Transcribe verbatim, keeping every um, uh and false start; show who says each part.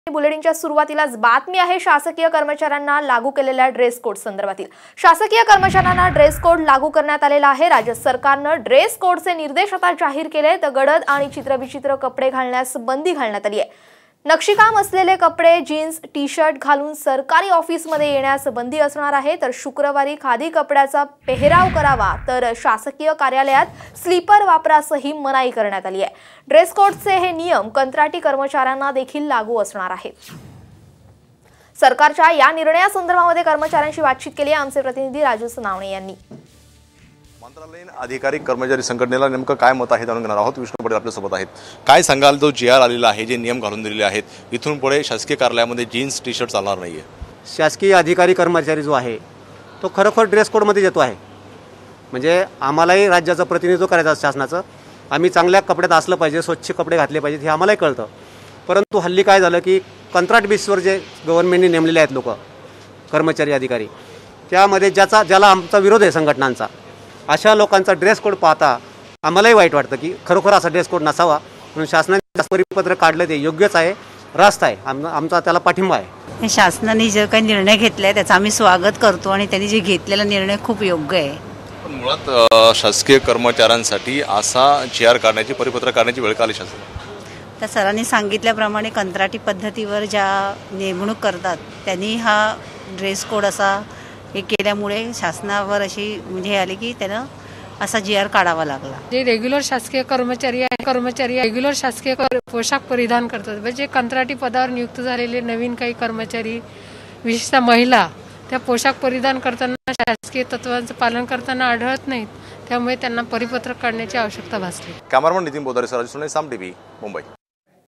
Speaker 1: बुलेटिनच्या सुरुवातीलाच बातमी आहे शासकीय कर्मचाऱ्यांना लागू केलेल्या ड्रेस कोड संदर्भातील। शासकीय कर्मचाऱ्यांना ड्रेस कोड लागू करण्यात आलेला आहे। राज्य सरकारने ड्रेस कोडचे निर्देश आता जाहीर केले तर गडद आणि चित्रविचित्र कपडे घालण्यास बंदी घालण्यात आली आहे। नक्षीकाम असलेले कपडे जीन्स टी शर्ट घालून सरकारी ऑफिस मध्ये येण्यास बंदी असणार आहे। तर शुक्रवारी खादी कपड्याचा पेहराव करावा तर शासकीय कार्यालयात स्लीपर वापरासही मनाई करण्यात आली आहे। ड्रेस कोडचे हे नियम कंत्राटी कर्मचाऱ्यांना देखील लागू असणार आहेत। सरकारच्या या निर्णयासंदर्भामध्ये कर्मचाऱ्यांशी बातचीत केली आहे आमचे प्रतिनिधी राजू सोनावणे यांनी।
Speaker 2: मंत्रालयीन अधिकारी कर्मचारी संघटनेला नेमकं काय मत आहे जाणून घेणार आहोत। विष्णू पटेल आपल्या सोबत आहेत। काय सांगाल, तो जी आर आलेला आहे, जे नियम घालून दिलेले आहेत, इथून पुढे शासकीय कार्यालयामध्ये जीन्स टी शर्ट चालणार नाहीये।
Speaker 3: शासकीय अधिकारी कर्मचारी जो आहे तो खरोखर ड्रेस कोडमध्ये येतो आहे। म्हणजे आम्हालाही राज्याचं प्रतिनिधित्व करायचं असतं शासनाचं, आम्ही चांगल्या कपड्यात असलं पाहिजे, स्वच्छ कपडे घातले पाहिजेत हे आम्हालाही कळतं। परंतु हल्ली काय झालं की कंत्राट बेसवर जे गव्हर्नमेंटने नेमलेले आहेत लोक कर्मचारी अधिकारी, त्यामध्ये ज्याचा ज्याला आमचा विरोध आहे संघटनांचा, अशा लोकांचा ड्रेस कोड पाहता आम्हालाही वाईट वाटतं की खरोखर असा ड्रेस कोड नसावा। म्हणून शासनाने परिपत्र काढलं ते योग्यच आहे, रास्त आहे, आम आमचा त्याला पाठिंबा आहे।
Speaker 4: शासनाने जे काही निर्णय घेतलाय त्याचं आम्ही स्वागत करतो आणि त्यांनी जे घेतलेला निर्णय खूप योग्य आहे।
Speaker 2: पण मुळात शासकीय कर्मचाऱ्यांसाठी असा जी आर काढण्याची परिपत्र काढण्याची वेळ आली शासनाला।
Speaker 4: त्या सरांनी सांगितल्याप्रमाणे कंत्राटी पद्धतीवर ज्या नेमणूक करतात त्यांनी हा ड्रेस कोड असा हे केल्यामुळे शासनावर अशी म्हणजे आली की त्यानं असा जी आर काढावा लागला।
Speaker 5: जे रेग्युलर शासकीय कर्मचारी आहे कर्मचारी रेग्युलर शासकीय पोशाख परिधान करतात, म्हणजे कंत्राटी पदावर नियुक्त झालेले नवीन काही कर्मचारी विशेषतः महिला त्या पोशाख परिधान करताना शासकीय तत्वांचं पालन करताना आढळत नाहीत, त्यामुळे त्यांना परिपत्रक काढण्याची आवश्यकता भासली।
Speaker 2: Cameraman Nitin Bodhare, Saam TV Mumbai.